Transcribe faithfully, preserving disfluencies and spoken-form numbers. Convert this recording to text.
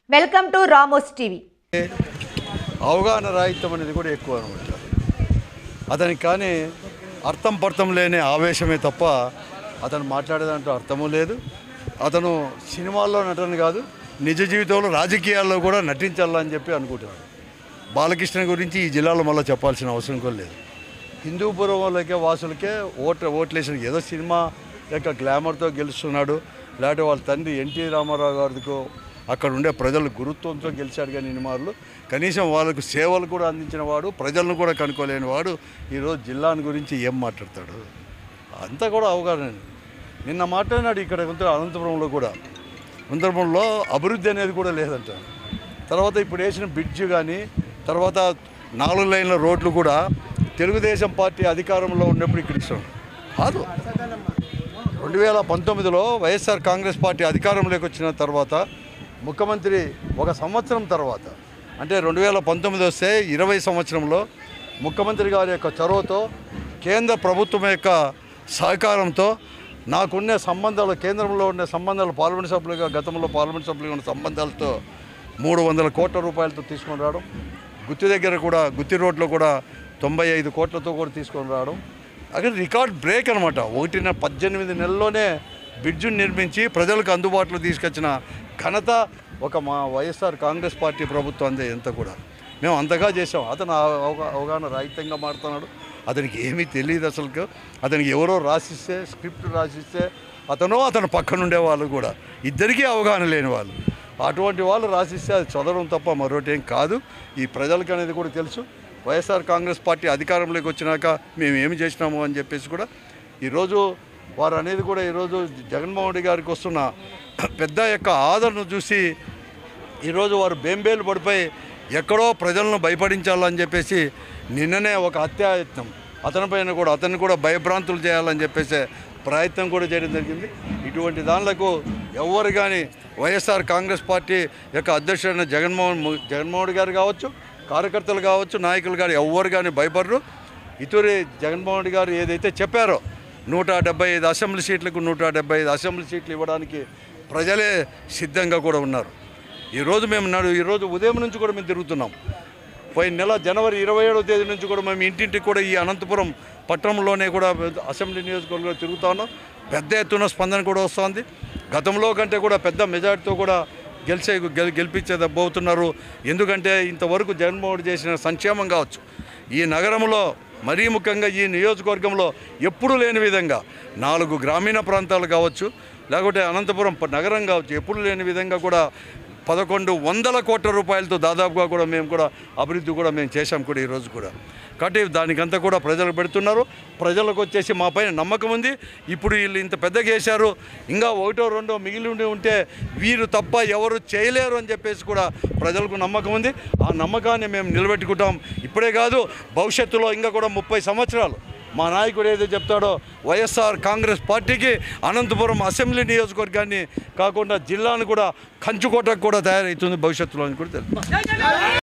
Welcome to Ramos TV. అవగాహన రాహిత్యం అనేది కూడా ఎక్కువ అనమాట. అతనికి కానీ అర్థం పర్థం లేని ఆవేశమే తప్ప అతను మాట్లాడేదంటూ అర్థము లేదు. అతను సినిమాల్లో నటన కాదు, నిజ జీవితంలో రాజకీయాల్లో కూడా నటించాలని చెప్పి అనుకుంటున్నాడు. బాలకృష్ణ గురించి ఈ జిల్లాలో మళ్ళీ చెప్పాల్సిన అవసరం కూడా లేదు. హిందూపురం వాళ్ళకే వాసులకే ఓట్ ఓట్లేసిన ఏదో సినిమా యొక్క గ్లామర్తో గెలుస్తున్నాడు, లేకపోతే వాళ్ళ తండ్రి ఎన్టీ రామారావు గారికో అక్కడ ఉండే ప్రజల గురుత్వంతో గెలిచాడు. కానీ నిమారులు కనీసం వాళ్ళకు సేవలు కూడా అందించిన వాడు, ప్రజలను కూడా కనుక్కోలేని వాడు ఈరోజు జిల్లాని గురించి ఏం మాట్లాడతాడు? అంతా కూడా అవగాహన. నిన్న మాట్లాడినాడు ఇక్కడ అనంతపురంలో కూడా. అనంతపురంలో అభివృద్ధి అనేది కూడా లేదంట. తర్వాత ఇప్పుడు వేసిన బ్రిడ్జ్ కానీ, తర్వాత నాలుగు లైన్ల రోడ్లు కూడా తెలుగుదేశం పార్టీ అధికారంలో ఉన్నప్పుడు ఇక్కడ ఇస్తాం కాదు. రెండు వేల పంతొమ్మిదిలో వైఎస్ఆర్ కాంగ్రెస్ పార్టీ అధికారంలోకి వచ్చిన తర్వాత ముఖ్యమంత్రి ఒక సంవత్సరం తర్వాత, అంటే రెండు వేల పంతొమ్మిది వస్తే ఇరవై సంవత్సరంలో ముఖ్యమంత్రి గారి యొక్క చొరవతో, కేంద్ర ప్రభుత్వం యొక్క సహకారంతో, నాకున్న సంబంధాలు, కేంద్రంలో ఉన్న సంబంధాలు, పార్లమెంట్ సభ్యులుగా గతంలో పార్లమెంట్ సభ్యులుగా ఉన్న సంబంధాలతో మూడు వందల కోట్ల రూపాయలతో తీసుకొని రావడం, గుత్తి దగ్గర కూడా గుత్తి రోడ్లో కూడా తొంభై ఐదు కోట్లతో కూడా తీసుకొని రావడం, అక్కడ రికార్డ్ బ్రేక్ అనమాట. ఒకటిన పద్దెనిమిది నెలల్లోనే బ్రిడ్జును నిర్మించి ప్రజలకు అందుబాటులో తీసుకొచ్చిన ఘనత ఒక మా వైఎస్ఆర్ కాంగ్రెస్ పార్టీ ప్రభుత్వం అందే. ఎంత కూడా మేము అంతగా చేసాం. అతను అవగాహన రాహిత్యంగా మారుతున్నాడు. అతనికి ఏమీ తెలియదు అసలు. అతనికి ఎవరో రాసిస్తే, స్క్రిప్ట్ రాసిస్తే అతను అతను పక్కనుండే వాళ్ళు కూడా ఇద్దరికీ అవగాహన లేని వాళ్ళు, అటువంటి వాళ్ళు రాసిస్తే అది చదవడం తప్ప మరొకటి ఏం కాదు. ఈ ప్రజలకు అనేది కూడా తెలుసు. వైఎస్ఆర్ కాంగ్రెస్ పార్టీ అధికారంలోకి వచ్చినాక మేము ఏమి చేసినాము అని చెప్పేసి కూడా ఈరోజు వారు అనేది కూడా ఈరోజు జగన్మోహన్ రెడ్డి గారికి వస్తున్న పెద్ద యొక్క ఆదరణ చూసి ఈరోజు వారు బేంబేలు పడిపోయి ఎక్కడో ప్రజలను భయపడించాలని చెప్పేసి నిన్ననే ఒక హత్యాయత్నం అతనిపైన కూడా అతన్ని కూడా భయభ్రాంతులు చేయాలని చెప్పేసి ప్రయత్నం కూడా చేయడం జరిగింది. ఇటువంటి దానిలకు ఎవరు కానీ వైఎస్ఆర్ కాంగ్రెస్ పార్టీ యొక్క అధ్యక్షుడైన జగన్మోహన్ జగన్మోహన్ గారు కావచ్చు, కార్యకర్తలు కావచ్చు, నాయకులు కానీ ఎవరు కానీ భయపడరు. ఇతరి జగన్మోహన్ రెడ్డి గారు ఏదైతే చెప్పారో నూట డెబ్బై ఐదు అసెంబ్లీ సీట్లకు నూట డెబ్బై ఐదు అసెంబ్లీ సీట్లు ఇవ్వడానికి ప్రజలే సిద్ధంగా కూడా ఉన్నారు. ఈరోజు మేము నడు ఈరోజు ఉదయం నుంచి కూడా మేము తిరుగుతున్నాం. పోయిన నెల జనవరి ఇరవై ఏడవ తేదీ నుంచి కూడా మేము ఇంటింటికి కూడా ఈ అనంతపురం పట్టణంలోనే కూడా అసెంబ్లీ నియోజకవర్గంలో తిరుగుతా ఉన్నాం. పెద్ద ఎత్తున స్పందన కూడా వస్తుంది. గతంలో కంటే కూడా పెద్ద మెజార్టీతో కూడా గెలిచే గెల్ గెలిపించబోతున్నారు. ఎందుకంటే ఇంతవరకు జగన్మోహన్ చేసిన సంక్షేమం కావచ్చు, ఈ నగరంలో మరీ ముఖ్యంగా ఈ నియోజకవర్గంలో ఎప్పుడూ లేని విధంగా నాలుగు గ్రామీణ ప్రాంతాలు కావచ్చు, లేకపోతే అనంతపురం నగరం కావచ్చు, ఎప్పుడు లేని విధంగా కూడా పదకొండు వందల కోట్ల రూపాయలతో దాదాపుగా కూడా మేము కూడా అభివృద్ధి కూడా మేము చేశాం కూడా ఈరోజు కూడా. కాబట్టి దానికంతా కూడా ప్రజలకు పెడుతున్నారు. ప్రజలకు వచ్చేసి మా పైన నమ్మకం ఉంది. ఇప్పుడు వీళ్ళు ఇంత పెద్దగా వేశారు, ఇంకా ఒకటో రెండో మిగిలి ఉండి ఉంటే వీరు తప్ప ఎవరు చేయలేరు అని చెప్పేసి కూడా ప్రజలకు నమ్మకం ఉంది. ఆ నమ్మకాన్ని మేము నిలబెట్టుకుంటాం. ఇప్పుడే కాదు, భవిష్యత్తులో ఇంకా కూడా ముప్పై సంవత్సరాలు మా నాయకుడు ఏదో చెప్తాడో వైఎస్ఆర్ కాంగ్రెస్ పార్టీకి అనంతపురం అసెంబ్లీ నియోజకవర్గాన్ని కాకుండా జిల్లాను కూడా కంచుకోటకు కూడా తయారవుతుంది భవిష్యత్తులో అని కూడా తెలుసు.